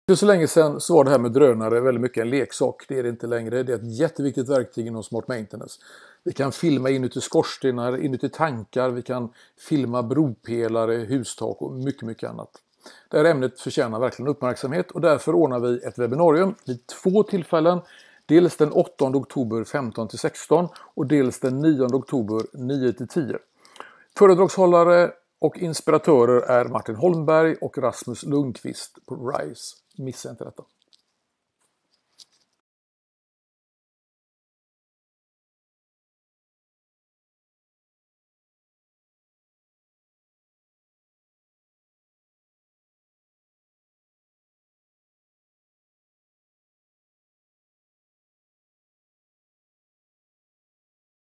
För så länge sedan så var det här med drönare väldigt mycket en leksak. Det är det inte längre. Det är ett jätteviktigt verktyg inom Smart Maintenance. Vi kan filma inuti skorstenar, inuti tankar, vi kan filma bropelare, hustak och mycket, mycket annat. Det här ämnet förtjänar verkligen uppmärksamhet och därför ordnar vi ett webbinarium vid 2 tillfällen. Dels den 8 oktober 15-16 och dels den 9 oktober 9-10. Föredragshållare och inspiratörer är Martin Holmberg och Rasmus Lundqvist på RISE. Missa inte detta.